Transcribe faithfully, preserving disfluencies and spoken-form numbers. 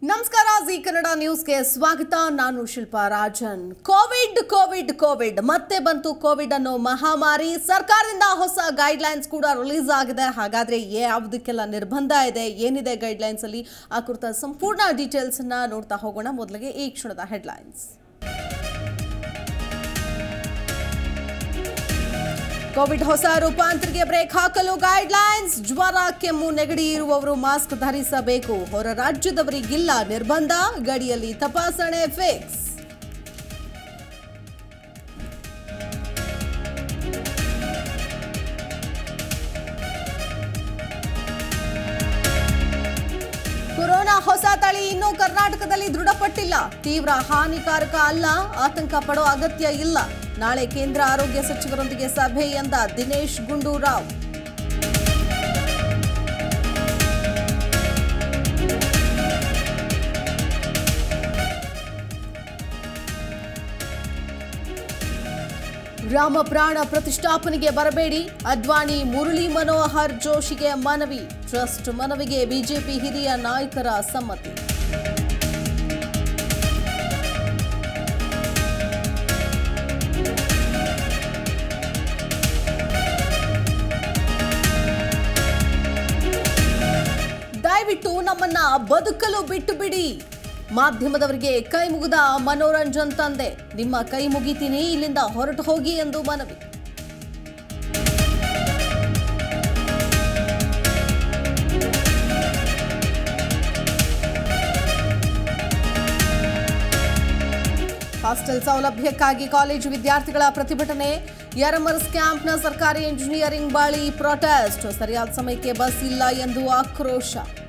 ನಮಸ್ಕಾರ ಜಿ ಕನ್ನಡ ನ್ಯೂಸ್ಗೆ ಸ್ವಾಗತ. ನಾನು Shilpa Rajan. Covid Covid Covid ಮತ್ತೆ ಬಂತು. ಕೋವಿಡ್ ಅನ್ನೋ ಮಹಾಮಾರಿ. ಸರ್ಕಾರದಿಂದ ಹೊಸ ಗೈಡ್ಲೈನ್ಸ್ ಕೂಡ ರಿಲೀಸ್ ಆಗಿದೆ. ಹಾಗಾದ್ರೆ ಯಾವುದಕ್ಕೆಲ್ಲ ನಿರ್ಬಂಧ ಇದೆ, ಏನಿದೆ ಗೈಡ್ಲೈನ್ಸ್ ಅಲ್ಲಿ, ಆ ಕುರಿತ ಸಂಪೂರ್ಣ ಡೀಟೇಲ್ಸ್ ಅನ್ನ ನೋಡ್ತಾ ಹೋಗೋಣ. ಮೊದಲಿಗೆ ಈ ಕ್ಷಣದ ಹೆಡ್ಲೈನ್ಸ್. ಕೋವಿಡ್ ಹೊಸ ರೂಪಾಂತರಿಗೆ ಬ್ರೇಕ್ ಹಾಕಲು ಗೈಡ್ಲೈನ್ಸ್. ಜ್ವರ, ಕೆಮ್ಮು, ನೆಗಡಿ ಇರುವವರು ಮಾಸ್ಕ್ ಧರಿಸಬೇಕು. ಹೊರ ರಾಜ್ಯದವರಿಗಿಲ್ಲ ನಿರ್ಬಂಧ. ಗಡಿಯಲ್ಲಿ ತಪಾಸಣೆ ಫಿಕ್ಸ್. ಕೊರೋನಾ ಹೊಸ ತಳಿ ಇನ್ನೂ ಕರ್ನಾಟಕದಲ್ಲಿ ದೃಢಪಟ್ಟಿಲ್ಲ. ತೀವ್ರ ಹಾನಿಕಾರಕ ಅಲ್ಲ, ಆತಂಕ ಪಡೋ ಅಗತ್ಯ ಇಲ್ಲ. ನಾಳೆ ಕೇಂದ್ರ ಆರೋಗ್ಯ ಸಚಿವರೊಂದಿಗೆ ಸಭೆ ಎಂದ ದಿನೇಶ್ ಗುಂಡೂರಾವ್. ರಾಮ ಪ್ರಾಣ ಪ್ರತಿಷ್ಠಾಪನೆಗೆ ಬರಬೇಡಿ. ಅದ್ವಾನಿ ಮುರಳಿ ಮನೋಹರ್ ಜೋಶಿಗೆ ಮನವಿ. ಟ್ರಸ್ಟ್ ಮನವಿಗೆ ಬಿಜೆಪಿ ಹಿರಿಯ ನಾಯಕರ ಸಮ್ಮತಿ. ದಯವಿಟ್ಟು ನಮ್ಮನ್ನ ಬದುಕಲು ಬಿಟ್ಟು ಬಿಡಿ. ಮಾಧ್ಯಮದವರಿಗೆ ಕೈ ಮುಗಿದ ಮನೋರಂಜನ್ ತಂದೆ. ನಿಮ್ಮ ಕೈ ಮುಗಿತೀನಿ, ಇಲ್ಲಿಂದ ಹೊರಟು ಹೋಗಿ ಎಂದು ಮನವಿ. ಹಾಸ್ಟೆಲ್ ಸೌಲಭ್ಯಕ್ಕಾಗಿ ಕಾಲೇಜು ವಿದ್ಯಾರ್ಥಿಗಳ ಪ್ರತಿಭಟನೆ. ಯರಮರ್ಸ್ ಕ್ಯಾಂಪ್ನ ಸರ್ಕಾರಿ ಇಂಜಿನಿಯರಿಂಗ್ ಬಳಿ ಪ್ರೊಟೆಸ್ಟ್. ಸರಿಯಾದ ಸಮಯಕ್ಕೆ ಬಸ್ ಇಲ್ಲ ಎಂದು ಆಕ್ರೋಶ.